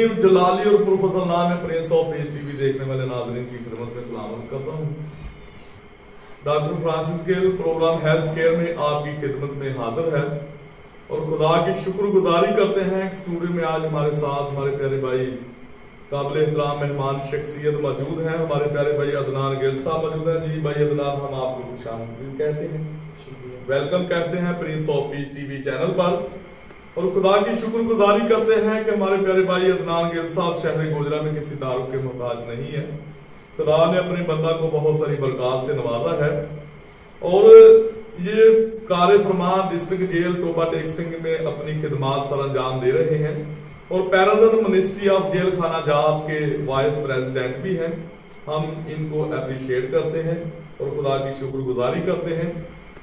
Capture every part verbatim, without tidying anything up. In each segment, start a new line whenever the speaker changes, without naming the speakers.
हनीफ जलाली और प्रोफेसर नाम है प्रिंस ऑफ पीस टीवी देखने वाले नाज़रीन की खिदमत में सलाम अर्ज करता हूँ। Doctor Francis Gale program health care में आपकी खिदमत में हाजिर है और खुदा की शुक्रगुजारी करते हैं। स्टूडियो में आज हमारे साथ हमारे प्यारे भाई काबिल एहतराम मेहमान शख्सियत मौजूद हैं। हमारे प्यारे भाई अदनान गेल साहब मौजूद हैं। जी भाई अदनान, हम आपको खुशामदीद कहते हैं, वेलकम कहते हैं Prince of Peace TV channel पर और खुदा की शुक्रगुजारी करते हैं कि हमारे प्यारे भाई अदनान गेल साहब शहर गोजरा में किसी दारू के मोहताज नहीं है। खुदा ने अपने बंदा को बहुत सारी बरकत से नवाजा है और ये कार फरमान डिस्ट्रिक्ट जेल टोबा टेक सिंह में अपनी खिदमात सर अंजाम दे रहे हैं और पैराजन मिनिस्ट्री ऑफ जेल खाना जात के वाइस प्रेसिडेंट भी हैं। हम इनको अप्रिशिएट करते हैं और खुदा की शुक्रगुजारी करते हैं।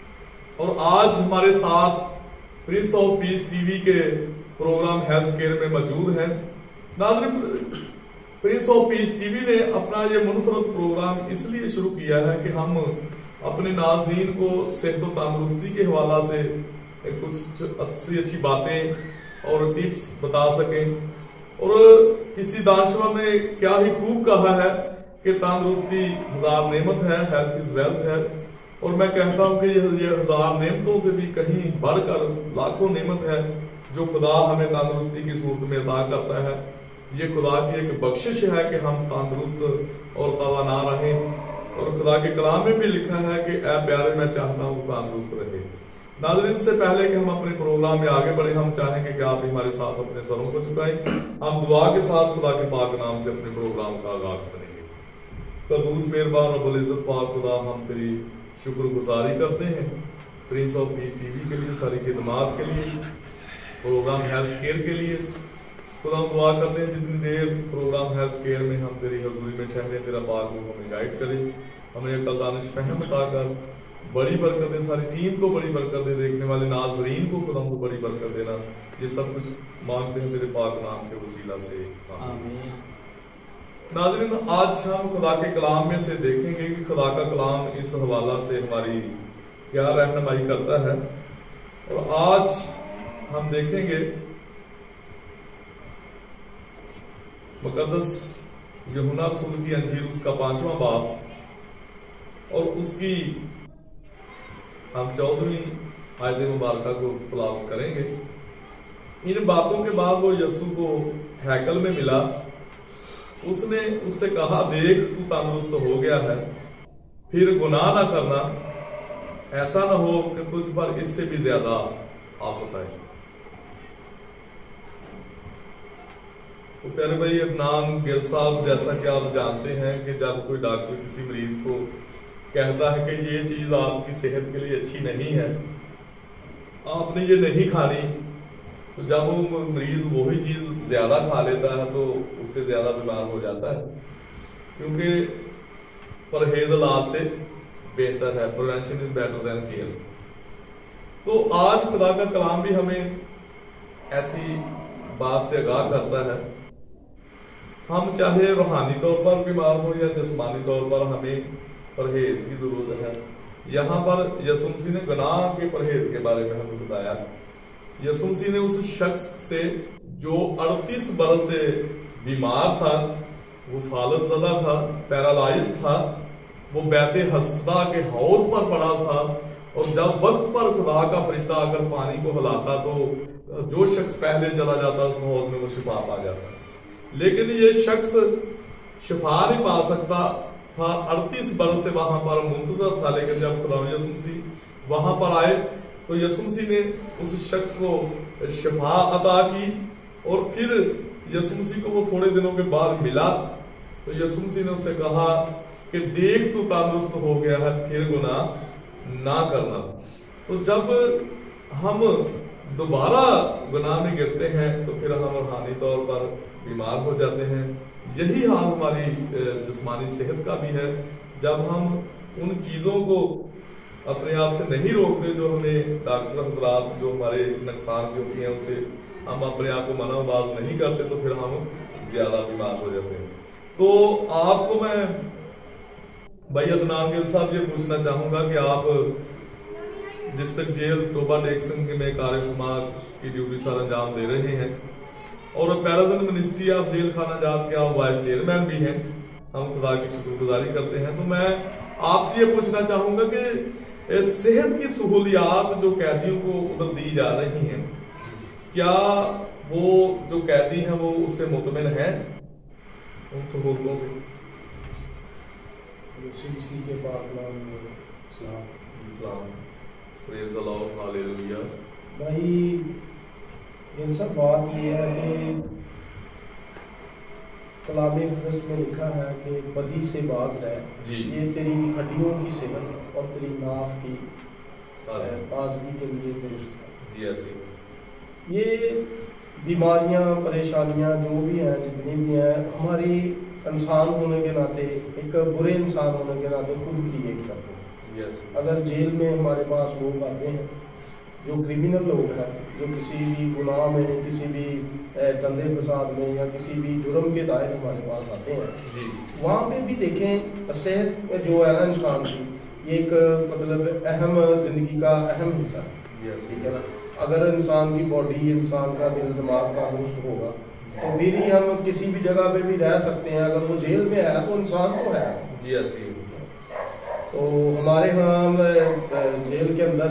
और आज हमारे साथ प्रिंस ऑफ पीस टीवी के प्रोग्राम हेल्थ केयर में मौजूद हैं। नाज़रीन, प्रिंस ऑफ पीस टीवी ने अपना ये मुनफरद प्रोग्राम इसलिए शुरू किया है कि हम अपने नाज़रीन को सेहत और तंदुरुस्ती के हवाला से कुछ अच्छी अच्छी बातें और टिप्स बता सकें। और किसी दानश्वर ने क्या ही खूब कहा है कि तंदुरुस्ती हजार नेमत है, हेल्थ इज वेल्थ है। और मैं कहता हूं कि ये हजार नेमतों से भी कहीं बढ़कर लाखों नेमत है जो खुदा हमें तंदुरुस्ती की सूरत में अता करता है। ये खुदा की एक बख्शिश है कि हम तंदुरुस्त और तवाना रहें। और खुदा के कलाम में भी लिखा है कि ऐ प्यारे मैं चाहता हूं तंदुरुस्त रहे। नाज़रीन, इससे पहले कि हम अपने प्रोग्राम में आगे बढ़े, हम चाहेंगे कि आप हमारे साथ अपने सरों को झुकाएं। हम दुआ के साथ खुदा के पाक नाम से अपने प्रोग्राम का आगाज करेंगे। कदूस मेहरबान रब्बुल इज्जत पाक खुदा, हम तेरी शुक्रगुजारी करते हैं प्रिंस ऑफ पीस टीवी के लिए, सारी खिदमात के लिए, प्रोग्राम हेल्थ केयर के लिए। खुदा हम दुआ करते हैं जितनी देर प्रोग्राम हेल्थ केयर में हम तेरी हजूरी में ठहरे, तेरा पाक मुंह हमें गाइड करे, हमें अकल दानिश फहम अता कर, बड़ी बरकत दे, सारी टीम को बड़ी बरकत दे, देखने वाले नाजरीन को खुदा को बड़ी बरकत देना। ये सब कुछ मांगते हैं तेरे पाक नाम के वसीला से, आमीन। नाज़रीन, आज हम खुदा के कलाम में से देखेंगे कि खुदा का कलाम इस हवाला से हमारी क्या रहनुमाई करता है। और आज हम देखेंगे मुकद्दस यूहन्ना रसूल की अंजील, उसका पांचवा बाब और उसकी हम चौदहवीं आयत मुबारका को तलावत करेंगे। इन बातों के बाद वो यीशु को हैकल में मिला। उसने उससे कहा, देख तू तंदुरुस्त हो गया है, फिर गुनाह ना करना, ऐसा ना हो कि तुझ पर इससे भी ज्यादा आफत आए। तो प्यारे भाई अदनान गेल साहब, जैसा कि आप जानते हैं कि जब कोई डॉक्टर किसी मरीज को कहता है कि ये चीज आपकी सेहत के लिए अच्छी नहीं है, आपने ये नहीं खानी, तो जब वो मरीज वही चीज ज्यादा खा लेता है तो उससे ज्यादा बीमार हो जाता है, क्योंकि परहेज इलाज से बेहतर है, prevention is better than care. तो आज खुदा का कलाम भी हमें ऐसी बात से आगाह करता है। हम चाहे रूहानी तौर पर बीमार हो या जिस्मानी तौर पर, हमें परहेज की जरूरत है। यहाँ पर यीशु मसीह ने गुनाह के परहेज के बारे में हमें बताया। यीशु मसीह ने उस शख्स से जो अड़तीस बरस से बीमार था, वो फालत ज़दा था, पैरालाइज था, वो बैते हसदा के हौज पर पड़ा था और जब वक्त पर खुदा का फरिश्ता आकर पानी को हिलाता तो जो शख्स पहले चला जाता उस हौज में वो शिफा पा जाता। लेकिन ये शख्स शिफा नहीं पा सकता था, अड़तीस बरस से वहां पर मुंतजर था। लेकिन जब खुदा यीशु मसीह वहां पर आए तो यीशु मसीह ने उस शख्स को शिफा अता की और फिर यीशु मसीह को वो थोड़े दिनों के बाद मिला तो यीशु मसीह ने उससे कहा कि देख तू तंदुरुस्त हो गया है, फिर गुनाह ना करना। तो जब हम दोबारा गुनाह में गिरते हैं तो फिर हम रूहानी तौर पर बीमार हो जाते हैं। यही हाल हमारी जिस्मानी सेहत का भी है। जब हम उन चीजों को अपने आप से नहीं रोकते जो हमें डॉक्टर हजरात जो हमारे नुकसान की होती हैं उससे हम अपने आप को मनाबाज नहीं करते तो फिर हम ज्यादा बीमार हो जाते हैं। तो आपको मैं भाई अदनान गिल साहब ये पूछना चाहूंगा कि आप डिस्ट्रिक्ट जेल टोबा टेक सिंह में कार्यक्रम की ड्यूटी सर अंजाम दे रहे हैं اور پیرازن منسٹری آف جیل خانہ جات کے آپ وائس چیئرمین بھی ہیں. ہم خدا کی شکر گزاری کرتے ہیں. تو میں آپ سے یہ پوچھنا چاہوں گا کہ صحت کی سہولیات جو قیدیوں کو ادھر دی جا رہی ہیں, کیا وہ جو قیدی ہیں وہ اس سے مطمئن ہیں ان سہولتوں سے؟
کے پاک نام اسلام
اسلام پریز دی لارڈ ہالیلویا.
بھائی ان سب بات یہ ہے کہ کلام مقدس میں لکھا ہے کہ بدی سے باز رہ, یہ تیری ہڈیوں کی صحت اور تیری ناف کی تازگی کے لیے درست ہے. یہ بیماریاں پریشانیاں جو بھی ہیں جتنی بھی ہیں ہماری انسان ہونے کے ناطے, ایک برے انسان ہونے کے ناطے خود کریٹ کرتے ہیں. اگر جیل میں ہمارے پاس لوگ آتے ہیں جو کرمنل لوگ ہیں, جو کسی بھی گناہ میں, کسی بھی دندے فساد میں یا کسی بھی جرم کے دائر ہمارے پاس آتے ہیں, وہاں پہ بھی دیکھیں صحت جو ہے نا انسان کی, یہ ایک مطلب اہم زندگی کا اہم حصہ ہے. ٹھیک ہے نا, اگر انسان کی باڈی, انسان کا دل دماغ تندرست ہوگا تو پھر ہی ہم کسی بھی جگہ پہ بھی رہ سکتے ہیں. اگر وہ جیل میں ہے تو انسان تو ہے. تو ہمارے ہاں جیل کے اندر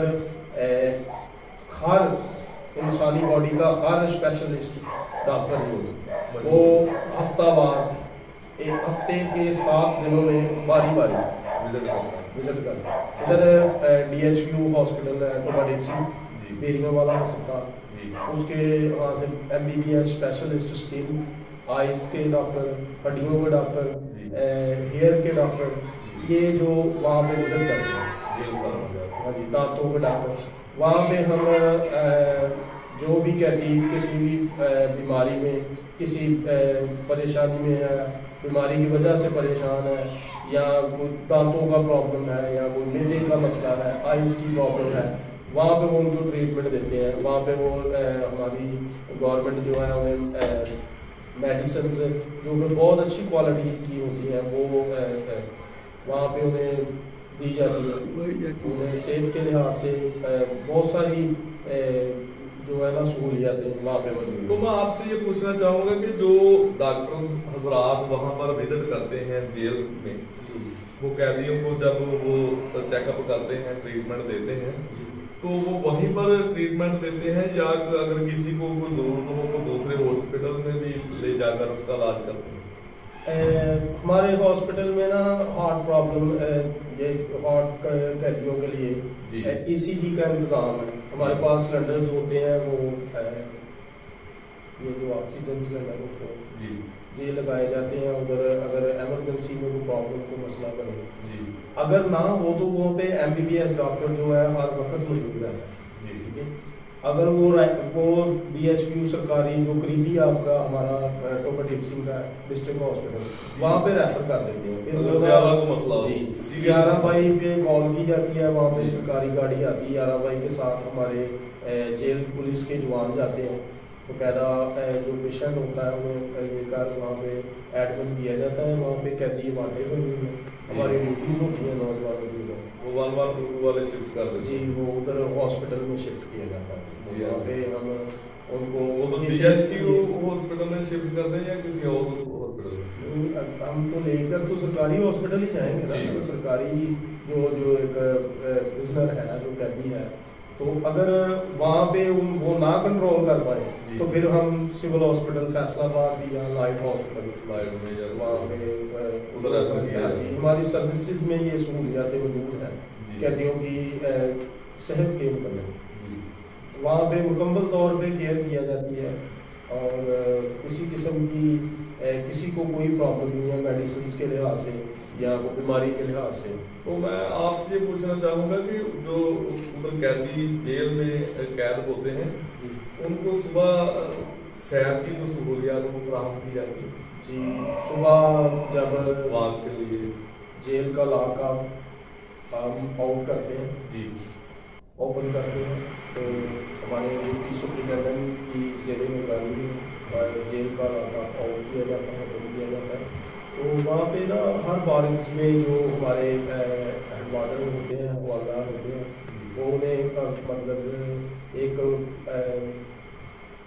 ہر انسانی باڈی کا ہر اسپیشلسٹ ڈاکٹر ہوگا, وہ ہفتہ وار ایک ہفتے کے سات دنوں میں باری باری وزٹ کرتا ہے. ادھر ڈی ایچ کیو ہاسپٹل ہے ٹوباڈیسی بیریوں والا ہسپتال, اس کے وہاں سے M B B S specialist skin eyes کے ڈاکٹر, ہڈیوں کے ڈاکٹر, ہیئر کے ڈاکٹر, یہ جو وہاں پہ وزٹ کرتے ہیں. ہاں جی, دانتوں کے ڈاکٹر. وہاں پہ ہم جو بھی قیدی کسی بھی بیماری میں, کسی پریشانی میں ہے, بیماری کی وجہ سے پریشان ہے, یا کوئی دانتوں کا پرابلم ہے, یا کوئی میدے کا مسئلہ ہے, آئز کی پرابلم ہے, وہاں پہ وہ ان کو ٹریٹمنٹ دیتے ہیں. وہاں پہ وہ ہماری گورنمنٹ جو ہے انہیں میڈیسنز جو کہ بہت اچھی کوالٹی کی ہوتی ہیں وہ وہاں پہ انہیں دی جاتی ہے. انہیں صحت کے لحاظ سے بہت ساری جو ہے نا سہولیاتیں وہاں پہ موجود ہیں.
تو میں آپ سے یہ پوچھنا چاہوں گا کہ جو ڈاکٹرز حضرات وہاں پر وزٹ کرتے ہیں جیل میں, وہ قیدیوں کو جب وہ چیک اپ کرتے ہیں, ٹریٹمنٹ دیتے ہیں, تو وہ وہیں پر ٹریٹمنٹ دیتے ہیں یا اگر کسی کو کوئی ضرورت ہو تو دوسرے ہاسپٹل میں بھی لے جا کر اس کا علاج کرتے ہیں؟
ہمارے ہاسپٹل میں نا ہارٹ پرابلم, یہ ہارٹ قیدیوں کے لیے ای سی جی کا انتظام ہے. ہمارے پاس سلنڈرز ہوتے ہیں, وہ یہ جو آکسیجن سلنڈر ہوتے ہیں یہ لگائے جاتے ہیں. ادھر اگر ایمرجنسی میں کوئی پرابلم کو مسئلہ بنے, اگر نہ ہو تو وہاں پہ M B B S doctor جو ہے ہر وقت موجود ہے. اگر وہ وہ ڈی ایچ کیو سرکاری جو قریبی آپ کا ہمارا ٹوپا ڈیکسنگ کا ڈسٹرکٹ ہاسپٹل, وہاں پہ ریفر کر دیتے ہیں. پھر جی گیارہ بائی پہ کال کی جاتی ہے, وہاں پہ سرکاری گاڑی آتی ہے, گیارہ بائی کے ساتھ ہمارے جیل پولیس کے جوان جاتے ہیں. باقاعدہ جو پیشنٹ ہوتا ہے انہیں لے کر وہاں پہ ایڈمٹ کیا جاتا ہے. وہاں پہ قیدی بانٹے ہوئے ہیں, ہماری ڈیوٹیز ہوتی ہیں نوجوانوں کی,
وہ ون ون ٹو والے شفٹ کر دیتے ہیں.
جی وہ ادھر ہاسپٹل میں شفٹ کیا جاتا ہے. وہاں پہ ہم ان کو
وہ ڈی ایچ کیو ہاسپٹل میں شفٹ کر دیں یا کسی اور ہاسپٹل میں؟
ہم تو لے کر تو سرکاری ہاسپٹل ہی جائیں گے نا. سرکاری جو جو ایک پرزنر ہے, جو قیدی ہے, تو اگر وہاں پہ وہ نہ کنٹرول کر پائے تو پھر ہم سول ہاسپٹل فیصل آباد یا لائٹ ہاسپٹل وہاں پہ ہماری سروسز میں یہ سہولیاتیں موجود ہیں قیدیوں کی صحت کے متعلق. وہاں پہ مکمل طور پہ کیئر کیا جاتی ہے اور کسی قسم کی کسی کو کوئی پرابلم نہیں ہے میڈیسنس کے لحاظ سے یا بیماری کے لحاظ سے.
تو میں آپ سے یہ پوچھنا چاہوں گا کہ جو ادھر قیدی جیل میں قید ہوتے ہیں ان کو صبح سیر کی جو سہولیات وہ فراہم کی جاتی ہے؟
جی صبح جب
واک کے لیے
جیل کا لاک آپ ہم آؤٹ کرتے ہیں, جی اوپن کرتے ہیں, تو ہمارے ڈپٹی سپرنٹینڈنٹ کی زیر نگرانی جیل کا لاک آؤٹ کیا جاتا ہے, اوپن کیا جاتا ہے. تو وہاں پہ نا ہر بارش میں جو ہمارے ہیڈ وارڈر ہوتے ہیں, حوالدار ہوتے ہیں, وہ انہیں مطلب ایک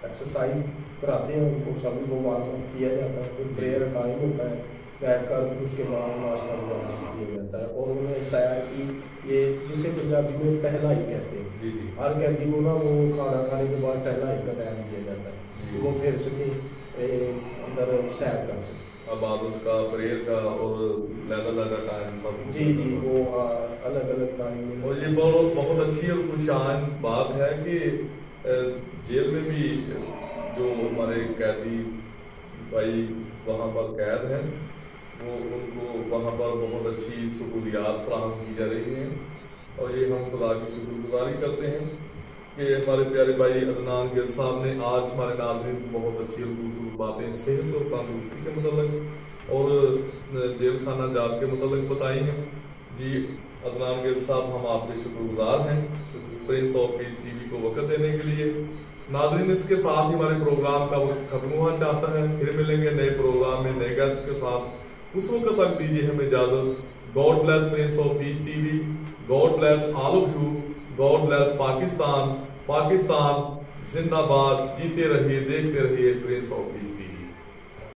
ایکسرسائز کراتے ہیں ان کو، سبھی کو وارم کیا جاتا ہے، پھر پریئر ٹائم ہوتا ہے، بیٹھ کر اس کے بعد ناشتہ وغیرہ کیا جاتا ہے، اور انہیں سیر کی یہ جسے پنجابی میں ٹہلا ہی کہتے ہیں. جی جی ہر قیدی کو نا وہ کھانا کھانے کے بعد ٹہلا ہی کا ٹائم دیا جاتا ہے، وہ پھر سکے اندر سیر کر سکے.
عبادت کا، پریئر کا اور لینا لینا ٹائم سب.
جی جی وہ الگ الگ ٹائم.
اور یہ بہت بہت اچھی اور خوشان بات ہے کہ جیل میں بھی جو ہمارے قیدی بھائی وہاں پر قید ہیں وہ ان کو وہاں پر بہت اچھی سہولیات فراہم کی جا رہی ہیں، اور یہ ہم خدا کی شکر گزاری کرتے ہیں کہ ہمارے پیارے بھائی عدنان گل صاحب نے آج ہمارے ناظرین کو بہت اچھی اور خوبصورت باتیں صحت اور تندرستی کے متعلق اور جیل خانہ جات کے متعلق بتائی ہیں. جی عدنان گل صاحب ہم آپ کے شکر گزار ہیں Prince of Peace T V کو وقت دینے کے لیے. ناظرین اس کے ساتھ ہی ہمارے پروگرام کا وقت ختم ہوا چاہتا ہے، پھر ملیں گے نئے پروگرام میں نئے گیسٹ کے ساتھ. اس وقت تک دیجیے ہمیں اجازت. God bless Prince of Peace T V, God bless all of you, God bless Pakistan. Pakistan زندہ باد، جیتے رہیے، دیکھتے رہیے Prince of Peace T we.